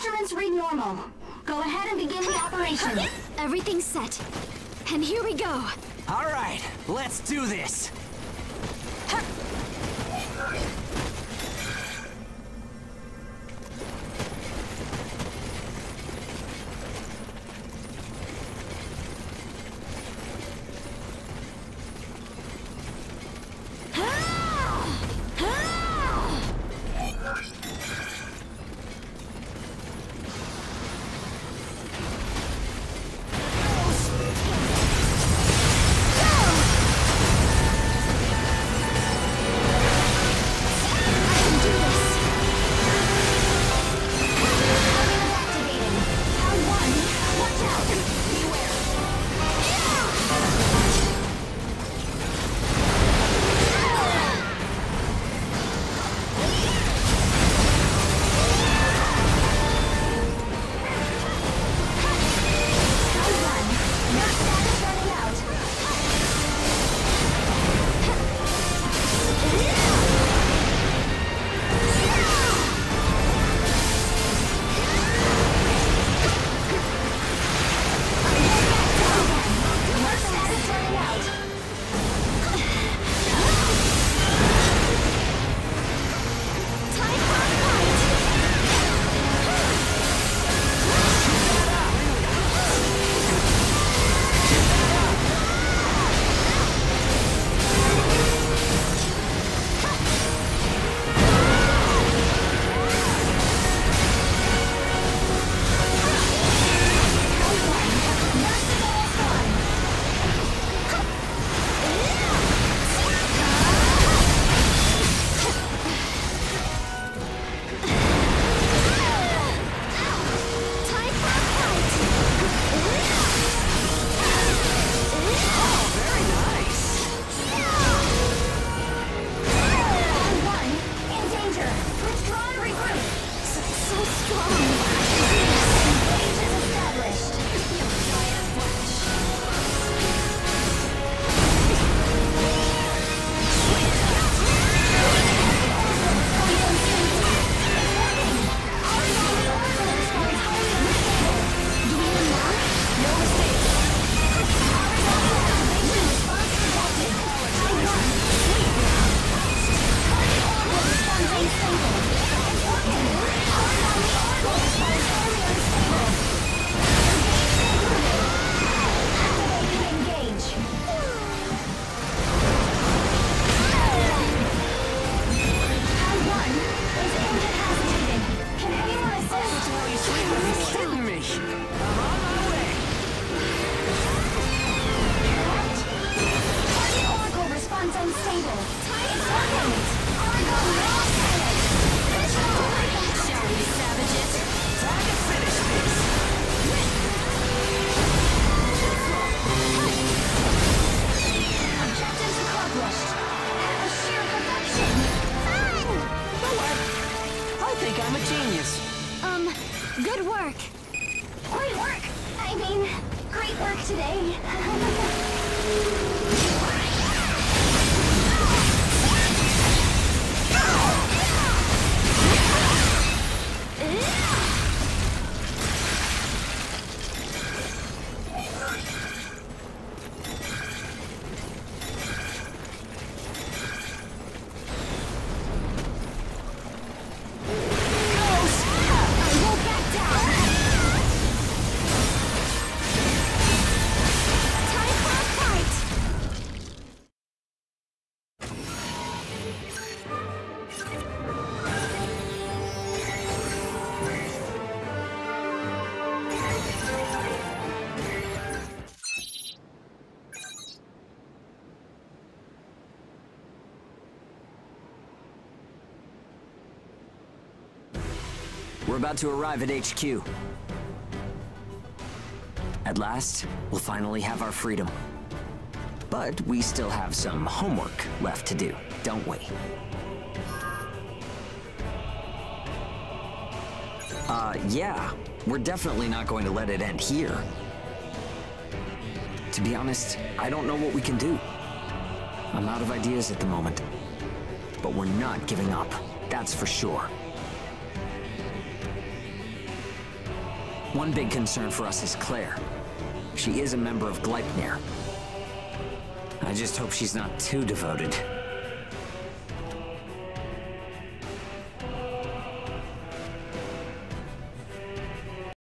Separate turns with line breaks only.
instruments read normal. Go ahead and begin the operation.
Everything's set. And here we go.
All right, let's do this.
Good work.
Great work! I mean, great work today.
We're about to arrive at HQ. At last, we'll finally have our freedom. But we still have some homework left to do, don't we? Yeah. We're definitely not going to let it end here. To be honest, I don't know what we can do. I'm out of ideas at the moment. But we're not giving up, that's for sure. One big concern for us is Claire. She is a member of Gleipnir. I just hope she's not too devoted.